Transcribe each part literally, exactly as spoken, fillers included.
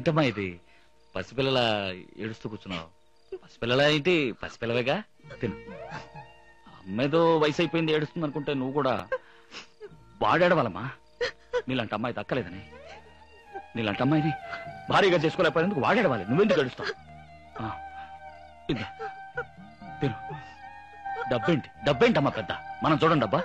ఏంటమ్మా ఇది? పసిపిల్లల ఏడుస్తూ కూర్చున్నావు. పసిపిల్లల ఏంటి? పసిపిల్లవేగా, తిను. అమ్మేదో వయసు అయిపోయింది ఏడుస్తుంది అనుకుంటే నువ్వు కూడా వాడేడవాలమ్మా. నీలాంటి అమ్మాయి దక్కలేదని, నీలాంటి అమ్మాయిని భారీగా చేసుకోలేకపోయేందుకు వాడేడవాలి. నువ్వెందుకు ఏడుస్తావు? ఇందా తిను. డబ్బేంటి డబ్బేంటమ్మా పెద్ద, మనం చూడండి డబ్బా.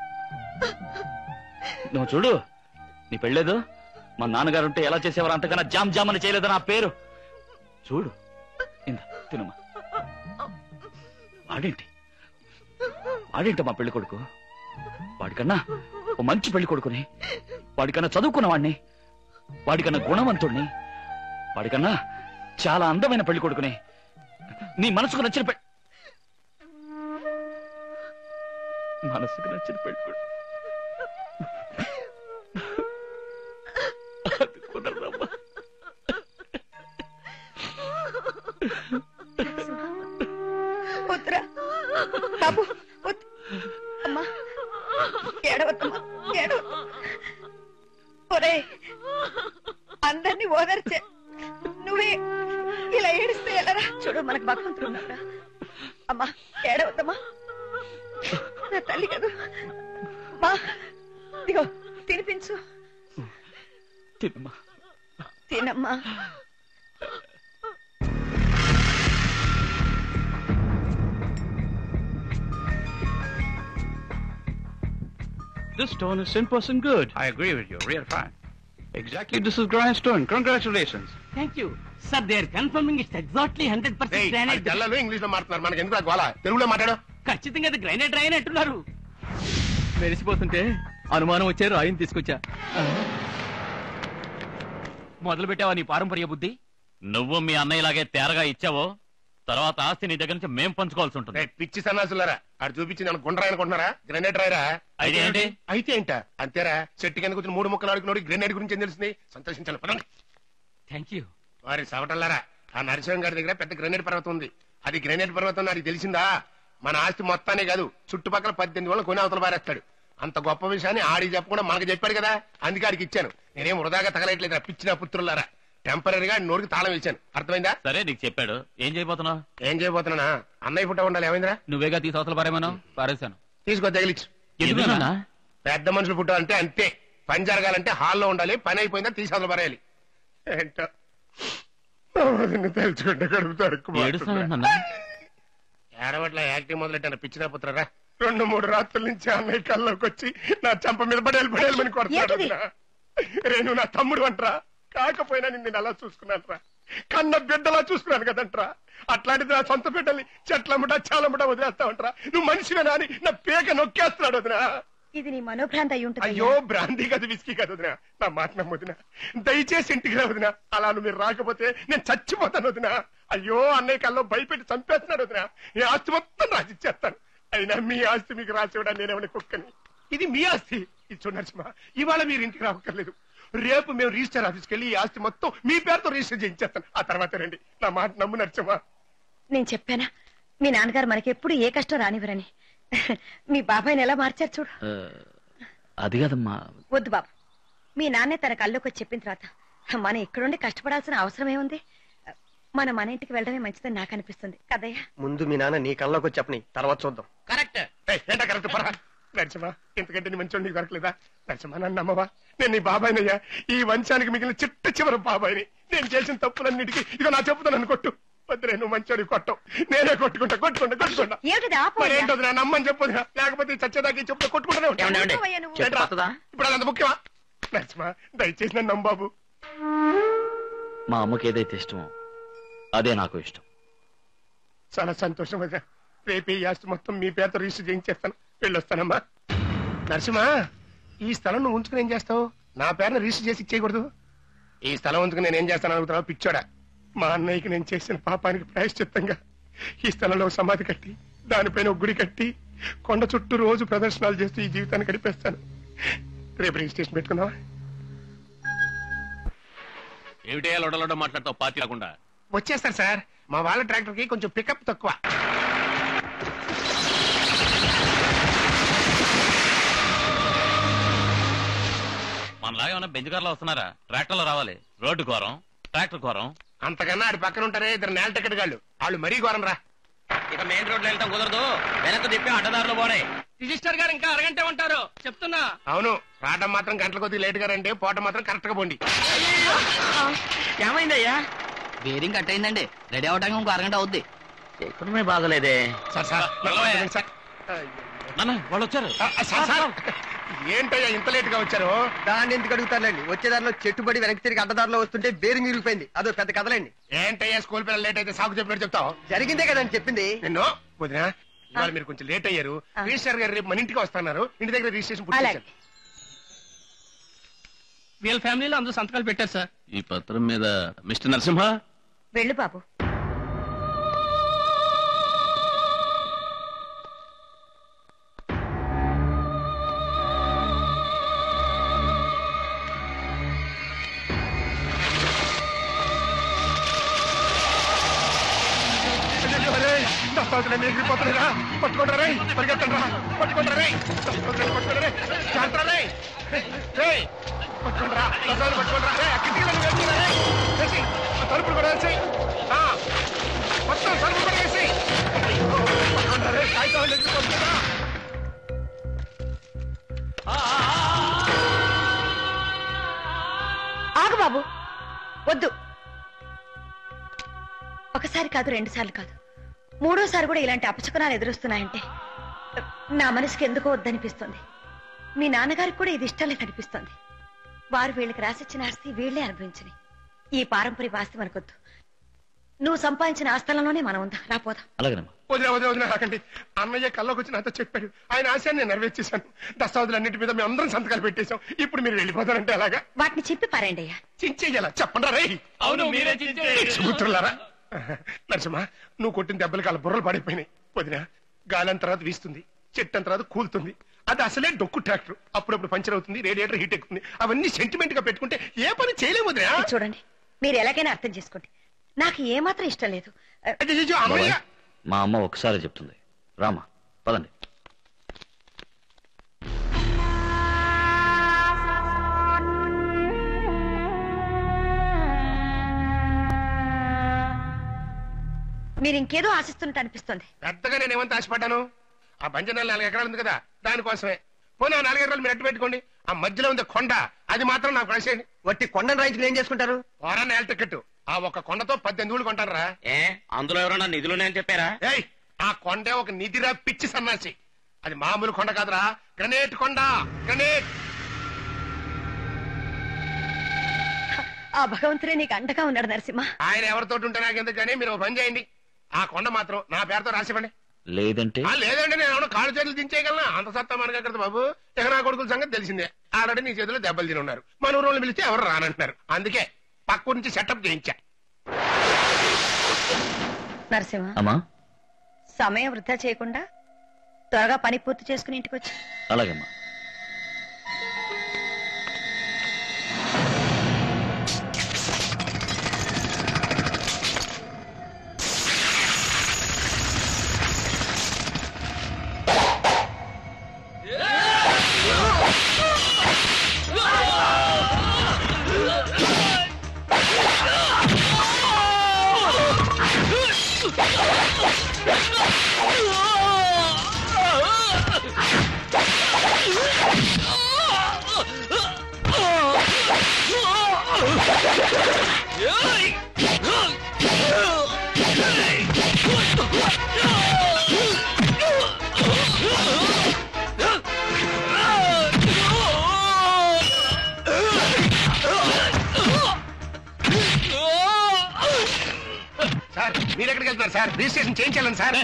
నువ్వు చూడు, నీ పెళ్ళలేదు, మా నాన్నగారు ఉంటే ఎలా చేసేవారు అంతకన్నా జామ్ జామ్ అని చేయలేదు నా పేరు. చూడు, ఇందా తినమ్మా. వాడేంటి వాడేంటమ్మా పెళ్లి కొడుకు? వాడికన్నా ఓ మంచి పెళ్లి కొడుకుని, వాడికన్నా చదువుకున్న వాడిని, వాడికన్నా గుణవంతుడిని, వాడికన్నా చాలా అందమైన పెళ్లి కొడుకుని, నీ మనసుకు నచ్చిన పెళ్లి మనసుకు నచ్చిన పెళ్లి కొడుకు కుదరదమ్మా. వద్దురా బాబు, అమ్మా ఏడవద్దమ్మా, ఏడవద్దు. ఒరే, అందరినీ ఓదార్చే నువ్వే ఇలా ఏడిస్తే ఎలారా? చూడు, మనకు భగవంతుడు ఉన్నారా? అమ్మా ఏడవద్దమ్మా, నా తల్లి కదా. మా ఇదిగో తినిపించు. తినమ్మా, తినమ్మా. This stone is ten percent good. I agree with you. Real fine. Exactly, this is granite stone. Congratulations. Thank you. Sir, they are confirming it's exactly one hundred percent granite. తెల్లలో ఇంగ్లీష్ లో మాట్లాడుతున్నారు, మనకి ఎందుకు గోల? తెలుగులో మాట్లాడు. ఖచ్చితంగా అది గ్రానైట్ రాయని అంటున్నారు. మెరిసిపోతుంటే అనుమానం వచ్చే రాయిని తీసుకొచ్చా. మొదలు పెట్టావా నీ పారంపర్య బుద్ధి? నువ్వు మీ అన్నయ్యలాగే తేరగా ఇచ్చావో తర్వాత ఆస్తి నీ దగ్గర నుంచి మేం పంచుకోవాల్సి ఉంటుంది. పిచ్చి సన్నాసులారా, ఆడు చూపించి నన్ను గుండ్రాయి అనుకుంటున్నారా? గ్రెనేడ్ రాయరా? అయితే ఏంటి? అయితే ఏంట అంతేరా. చెట్టు కింద కూర్చొని మూడు ముక్కలు ఆడుకున్నాడు, గ్రెనేడ్ గురించి ఏం తెలిసింది? సంతోషించాలి. పదండి. Thank you. వారి సవటల్లారా, ఆ నరసింహం గారి దగ్గర పెద్ద గ్రెనేడ్ పర్వతం ఉంది. అది గ్రెనేడ్ పర్వతం నాకు తెలిసిందా? మన ఆస్తి మొత్తానే కాదు, చుట్టుపక్కల పద్దెనిమిది వాళ్ళు కొని అవతల పారేస్తాడు. అంత గొప్ప విషయాన్ని ఆడికి చెప్పకుండా మనకు చెప్పాడు కదా, అందుకే ఆడికి ఇచ్చాను. నేనేం వృధాగా తగలట్లేదు. పిచ్చిన పుత్రులారా, టెంపరీగా నోరుకి తాళం ఇచ్చాను. అర్థమైందా? సరే, నీకు చెప్పాడు. ఏం చేయబోతున్నావు? ఏం చేయబోతున్నా? అన్నయ్య ఫోటో ఉండాలి. ఏమైందిరా? నువ్వేగా తీసి అవతల పారేమను. పారేశాను. తీసుకో, తగిలిచ్చు. పెద్ద మనుషులు ఫోటో అంటే అంతే. పని జరగాలంటే హాల్లో ఉండాలి. పని అయిపోయిందా తీసి అవతల పారేయాలి. ఏంటో తెలుసుకుంటే కడుపుతాడు. ఏడవట్ల యాక్టింగ్ మొదలెట్టాను. పిచ్చినా పుత్రరా, రెండు మూడు రాత్రుల నుంచి అన్నయ్య కల్లోకి వచ్చి నా చంప మీద పడేలు పడేయాలని కొడతాడు. రేణు నా తమ్ముడు అంటరా, కాకపోయినా నిన్ను అలా చూసుకున్నాను రా, కన్న బిడ్డలా చూసుకున్నాను కదంట్రా. అట్లాంటిది నా సొంత బిడ్డల్ని చెట్లముట చాలముట వదిలేస్తావంటరా. నువ్వు మనిషివేనా అని నా పేక నొక్కేస్తున్నాడు వదినా. ఇది నీ మనోభ్రాంతి అయి ఉంటుంది. అయ్యో, భ్రాంతి కాదు, విసికి కాదు వదినా. నా మాట నమ్మొదినా, దయచేసి ఇంటికి రా వదినా. అలా నువ్వు మీరు రాకపోతే నేను చచ్చిపోతాను వదినా. అయ్యో, అన్నయ్య కల్లో భయపెట్టి చంపేస్తున్నాడు వదినా. ఈ ఆస్తి మొత్తం రాసిచ్చేస్తాను. అయినా మీ ఆస్తి మీకు రాసివ్వడా నేనేమని కుక్కని? ఇది మీ ఆస్తి. ఇది చూడు నరసింహ, ఇవాళ మీరు ఇంటికి రావక్కర్లేదు. రేపు మేము రిజిస్టర్ ఆఫీస్కి వెళ్ళి ఈ ఆస్తి మొత్తం మీ పేరుతో రిజిస్టర్ చేయించేస్తాను. ఆ తర్వాత రండి. నా మాట నమ్ము నరసింహ. నేను చెప్పానా మీ నాన్నగారు మనకి ఎప్పుడు ఏ కష్టం రానివ్వరని? మీ బాబాయ్ని ఎలా మార్చారు చూడు. అది కాదమ్మా. వద్దు బాబు, మీ నాన్నే తన కల్లోకి వచ్చి చెప్పిన తర్వాత మనం ఇక్కడుండి కష్టపడాల్సిన అవసరం ఏముంది? మన మన ఇంటికి వెళ్ళడమే మంచిదని నాకు అనిపిస్తుంది కదయ్యా. ముందు మీ నాన్న నీ కల్లోకి వచ్చి చెప్పని, తర్వాత చూద్దాం. కరెక్ట్. ఏంటా కరెక్ట్? పరా నరసింహ, ఇంతకంటే నీ మంచి నీకు దొరకలేదా? నరసింహ, నన్ను నమ్మవా? నేను నీ బాబాయినయ్యా, ఈ వంశానికి మిగిలిన చిట్ట చివరి బాబాయిని. నేను చేసిన తప్పులన్నిటికీ ఇక నా చెప్పుతానని కొట్టు. వద్దురే, నువ్వు మంచోడి కొట్టవు, నేనే కొట్టుకుంటా. కొట్టుకుంటా కొట్టుకుంటా ఏంటో నా నమ్మని చెప్పదు, లేకపోతే చచ్చేదాకా చెప్తే కొట్టుకుంటానే ఉంటాను. ఇప్పుడు అదంత ముఖ్యమా? నరసింహ, దయచేసి నన్ను నమ్ము బాబు. మా అమ్మకి ఏదైతే ఇష్టమో అదే నాకు ఇష్టం. చాలా సంతోషం వదినా. రేపు ఈ ఆస్తి మొత్తం మీ పేరుతో రిజిస్టర్ చేయించేస్తాను. వెళ్ళొస్తానమ్మా. నరసింహ, ఈ స్థలం నువ్వు ఉంచుకుని ఏం చేస్తావు? నా పేరును రిజిస్టర్ చేసి ఇచ్చేయకూడదు. ఈ స్థలం ఉంచుకుని నేను ఏం చేస్తాను అడుగుతున్నావు పిచ్చోడా? మా అన్నయ్యకి నేను చేసిన పాపానికి ప్రాయశ్చిత్తంగా ఈ స్థలంలో సమాధి కట్టి దానిపైన ఒక గుడి కట్టి కొండ చుట్టూ రోజు ప్రదర్శనలు చేస్తూ ఈ జీవితాన్ని గడిపేస్తాను. రేపు రిజిస్ట్రేషన్ పెట్టుకున్నావా? ఏమిటే లొడలొడ మాట్లాడతావు పార్టీ రాకుండా? వచ్చేస్తారు సార్. మా వాళ్ళ ట్రాక్టర్ కి కొంచెం పికప్ తక్కువ. మనలాగా ఏమన్నా బెంచ్ కార్లో వస్తున్నారా? ట్రాక్టర్ లో రావాలి. రోడ్డు ఘోరం, ట్రాక్టర్ ఘోరం. అంతకన్నా ఆడి పక్కన ఉంటారే ఇద్దరు నేల టికెట్ గాళ్ళు, వాళ్ళు మరీ ఘోరం రా. ఇక మెయిన్ రోడ్ లో వెళ్తాం కుదరదు, వెనక్కి తిప్పి అడ్డదారులు పోరే. రిజిస్టర్ గారు ఇంకా అరగంటే ఉంటారు చెప్తున్నా. అవును, రావడం మాత్రం గంటల కొద్ది లేట్ గా రండి, పోవటం మాత్రం కరెక్ట్ గా పోండి. ఏమైందయ్యా? బేరింగ్ కట్ అయిందండి, రెడీ అవడానికి ఇంకో అరగంట అవుద్ది. ఎక్కడమే బాగలేదే. సార్ సార్ సార్ నాన్న వాళ్ళు వచ్చారు. సార్ సార్ ఏంటయ్యా ఇంత లేట్ గా వచ్చారు? దాన్ని ఎందుకు అడుగుతారులేండి, వచ్చేదారిలో చెట్టుబడి వెనక్కి తిరిగి అడ్డదారిలో వస్తుంటే బేరింగ్ ఇరిగిపోయింది, అదో పెద్ద కథలేండి. ఏంటయ్యా స్కూల్ పిల్లలు లేట్ అయితే సాకు చెప్పినట్టు చెప్తావు? జరిగిందే కదండి చెప్పింది. నిన్ను వదినా, ఇవాళ మీరు కొంచెం లేట్ అయ్యారు. రిజిస్టర్ గారు రేపు మన ఇంటికి వస్తున్నారు, ఇంటి దగ్గర రిజిస్ట్రేషన్ పూర్తి చేశారు. వీళ్ళ ఫ్యామిలీలో అందరూ సంతకాలు పెట్టారు సార్. ఈ పత్రం మీద మిస్టర్ నరసింహ. వెళ్ళు బాబు. ఎగిరిపోతున్నారా? పట్టుకుంటారా? పరిగెత్తండి, పట్టుకుంటారా? పట్టుకుంటారా? జాగ్రత్త, పట్టుకుంటారా? పట్టుకుంటారా? తలుపులు కూడా వేసి మొత్తం తలుపులు కూడా వేసి పట్టుకుంటారా? కాగితాలు ఎగిరిపోతున్నారా? ఆగు బాబు, వద్దు. ఒకసారి కాదు, రెండు సార్లు కాదు, మూడోసారి కూడా ఇలాంటి అపశకునాలు ఎదురొస్తున్నాయంటే నా మనసుకి ఎందుకో వద్దనిపిస్తుంది. మీ నాన్నగారికి కూడా ఇది ఇష్టం లేక అనిపిస్తుంది. వారు వీళ్ళకి రాసిచ్చిన ఆస్తి వీళ్లే అనుభవించని. ఈ పారంపర్య ఆస్తి మనకొద్దు. నువ్వు సంపాదించిన ఆస్థలంలోనే మనం ఉందా, రాపోదాం. అలాగేనమ్మా. వదిలే వదిలే వదిలే రాకండి. అన్నయ్య కల్లోకి వచ్చి నాతో చెప్పాడు, ఆయన ఆశయాన్ని నేను నెరవేర్చేశాను. దస్తావేజులు అన్నింటి మీద మేము అందరం సంతకాలు పెట్టేశాం. ఇప్పుడు మీరు వెళ్ళిపోతారంటే అలాగా? వాటిని చెప్పి పారేయండి అయ్యా. చించేయాలా చెప్పండి రే. అవును మీరే మిత్రులారా, నరసింహ నువ్వు కొట్టిన దెబ్బలకి అలా బుర్రలు పడిపోయినాయి. వదిన గాలం తర్వాత వీస్తుంది, చెట్టం తర్వాత కూలుతుంది. అది అసలే డొక్కు ట్రాక్టర్, అప్పుడప్పుడు పంచర్ అవుతుంది, రేడియేటర్ హీట్ ఎక్కుతుంది. అవన్నీ సెంటిమెంట్ గా పెట్టుకుంటే ఏ పని చేయలేము వదినా. చూడండి, మీరు ఎలాగైనా అర్థం చేసుకోండి, నాకు ఏమాత్రం ఇష్టం లేదు. మా అమ్మ ఒకసారి చెప్తుంది. రామా పదండి. మీరు ఇంకేదో ఆశిస్తున్నట్టు అనిపిస్తుంది. పెద్దగా నేను ఏమంత ఆశపడ్డాను? ఆ బంజనాలు నాలుగు ఎకరాలు ఉంది కదా, దానికోసమే. పోనీ ఆ నాలుగు ఎకరాలు మీరు అట్టు పెట్టుకోండి. ఆ మధ్యలో ఉంది కొండ, అది మాత్రం నాకు కలిసేయండి. వట్టి కొండను రైతులు ఏం చేసుకుంటారు? వారా నేల టికెట్, ఆ ఒక్క కొండతో పద్దెనిమిది ఊళ్ళు కొంటారా? ఏ అందులో ఎవరన్నా నిధులునే అని చెప్పారా? ఏయ్, ఆ కొండే ఒక నిధిరా పిచ్చి సన్నాసి. అది మామూలు కొండ కాదురా, గ్రనేట్ కొండ, గ్రనేట్. ఆ భగవంతుడే నీకు అండగా ఉన్నాడు నరసింహ. ఆయన ఎవరితో ఉంటే నాకెందుకు కానీ మీరు పని చేయండి, ఆ కొండ మాత్రం నా పేరుతో రాసివ్వండి. లేదంటే లేదంటే నేను ఏమన్నా కాళ్ళు చేతులు దించేయగలనా? అంత సత్తా మనకి ఎక్కడ బాబు. ఇక నా కొడుకుల సంగతి తెలిసిందే, ఆల్రెడీ నీ చేతిలో దెబ్బలు తిని ఉన్నారు. మన ఊరు పిలిస్తే ఎవరు రానంటున్నారు, అందుకే పక్క నుంచి సెటప్ చేయించా. నరసింహ, అమ్మా సమయం వృధా చేయకుండా త్వరగా పని పూర్తి చేసుకుని ఇంటికి వచ్చి. అలాగమ్మా. సార్ మీరు ఎక్కడికి వెళ్తున్నారు సార్? రిజిస్ట్రేషన్ చేయించాలని సార్.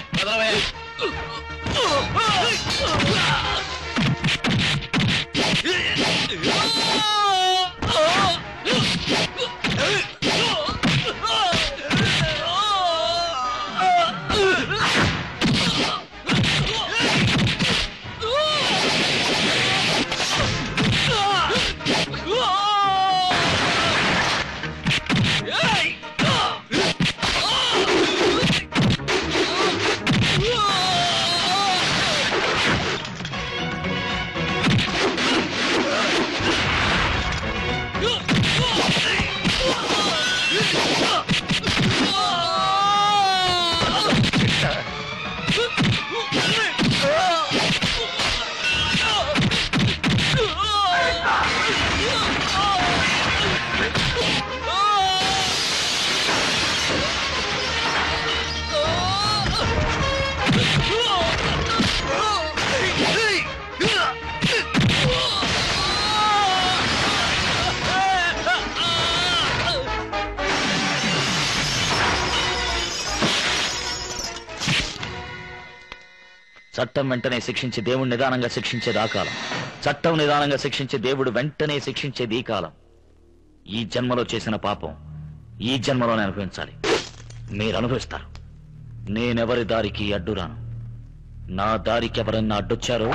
చట్టం వెంటనే శిక్షించి దేవుడు నిదానంగా శిక్షించేది ఆ కాలం. చట్టం నిదానంగా శిక్షించే దేవుడు వెంటనే శిక్షించేది ఈ కాలం. ఈ జన్మలో చేసిన పాపం ఈ జన్మలోనే అనుభవించాలి. మీరు అనుభవిస్తారు. నేనెవరి దారికి అడ్డురాను. నా దారికి ఎవరన్నా అడ్డొచ్చారో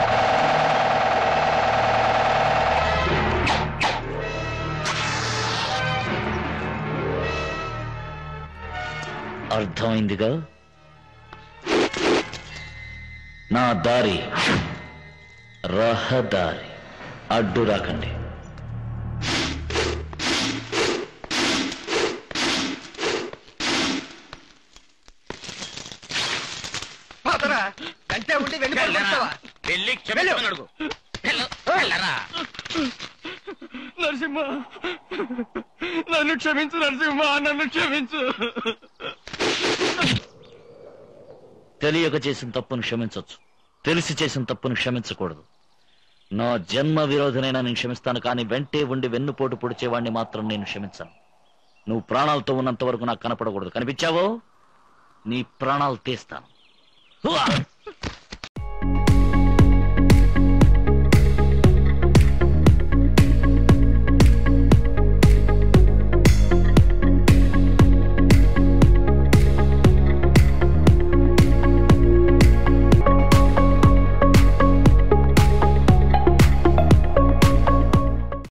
అర్థమైందిగా? నా దారి రహదారి, అడ్డు రాకండి. అంటే ఉండి వెళ్ళిపోతావా? వెళ్ళి క్షమించమని అడుగు. వెళ్ళరా. నరసింహ, నన్ను క్షమించు నరసింహ, నన్ను క్షమించు. తెలియక చేసిన తప్పును క్షమించవచ్చు, తెలిసి చేసిన తప్పును క్షమించకూడదు. నా జన్మ విరోధనైనా నేను క్షమిస్తాను, కానీ వెంటే ఉండి వెన్నుపోటు పొడిచేవాడిని మాత్రం నేను క్షమించాను. నువ్వు ప్రాణాలతో ఉన్నంత వరకు నాకు కనపడకూడదు. కనిపించావో నీ ప్రాణాలు తీస్తాను.